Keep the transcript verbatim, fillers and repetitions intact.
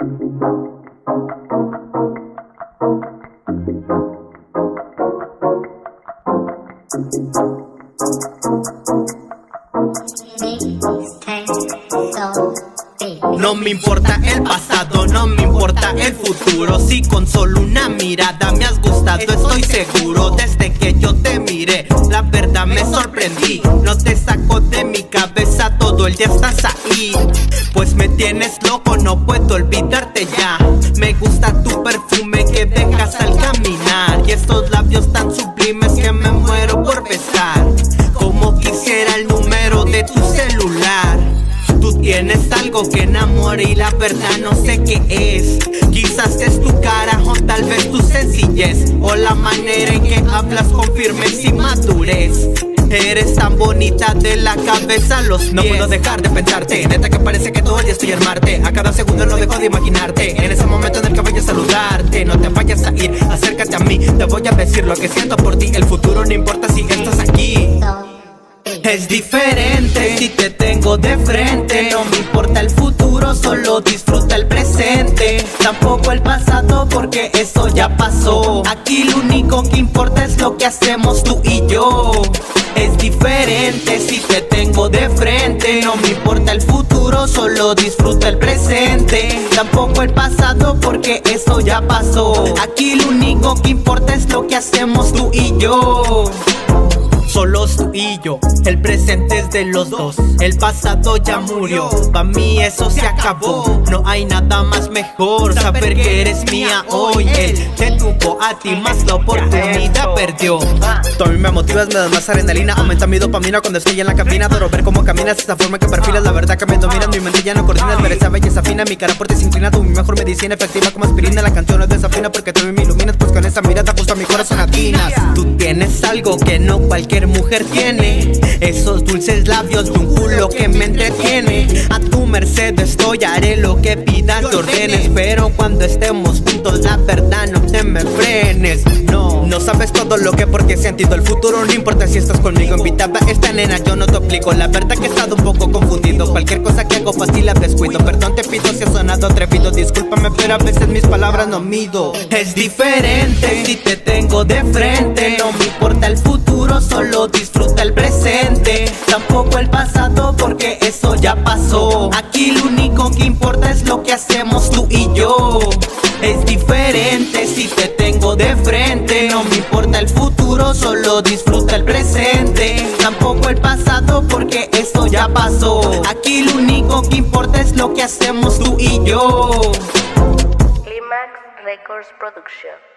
No me importa el pasado, no me importa el futuro. Si con solo una mirada me has gustado, estoy seguro. Desde que yo te miré, la verdad me sorprendí. No te saco de mi cabeza, todo el día estás ahí. Pues me tienes loco, no puedo olvidarte ya. Me gusta tu perfume que dejas al caminar, y estos labios tan sublimes que me muero por besar. Como quisiera el número de tu celular. Tú tienes algo que enamora y la verdad no sé qué es. Quizás es tu cara o tal vez tu sencillez, o la manera en que hablas con firmeza y madurez. Eres tan bonita de la cabeza a los pies. No puedo dejar de pensarte, neta que parece que todo el día estoy en Marte. A cada segundo no dejo de imaginarte, en ese momento en el que voy a saludarte. No te vayas a ir, acércate a mí, te voy a decir lo que siento por ti. El futuro no importa si estás aquí. Es diferente si te tengo de frente. No me importa el futuro, solo disfruta el presente. Tampoco el pasado porque eso ya pasó. Aquí lo único que importa es lo que hacemos tú y yo. Es diferente si te tengo de frente. No me importa el futuro, solo disfruta el presente. Tampoco el pasado porque eso ya pasó. Aquí lo único que importa es lo que hacemos tú y yo. Solo tú y yo, el presente es de los dos. El pasado ya murió, pa' mí eso se acabó. No hay nada más mejor, saber que eres mía hoy. Él te tuvo a ti, más la oportunidad perdió. Tú a mí me motivas, me das más adrenalina, aumenta mi dopamina cuando estoy en la cabina. Adoro ver cómo caminas, esa forma que perfilas, la verdad que me dominas. Mi mente ya no coordinas, ver esa belleza fina. Mi cara por ti se inclina, tú mi mejor medicina, efectiva como aspirina. La canción no es desafina porque tú me iluminas, pues con esa mirada justo a mi corazón atinas. Tú tienes algo que no cualquier mujer tiene, esos dulces labios de un culo que me entretiene. A tu merced estoy, haré lo que pidas, te ordenes. Pero cuando estemos juntos, la verdad no te me frenes. No, no sabes todo lo que por ti he sentido. El futuro no importa si estás conmigo. Invitada a esta nena, yo no te aplico. La verdad que he estado un poco confundido. Cualquier cosa que hago fácil la descuido. Perdón te pido si he sonado atrevido. Discúlpame pero a veces mis palabras no mido. Es diferente si te tengo de frente. No me importa el futuro, solo disfruta el presente. Tampoco el pasado porque eso ya pasó. Aquí lo único que importa es lo que hacemos tú y yo. Es diferente si te tengo de frente. No me importa el futuro, solo disfruta el presente. Tampoco el pasado porque eso ya pasó. Aquí lo único que importa es lo que hacemos tú y yo. Climax Records Production.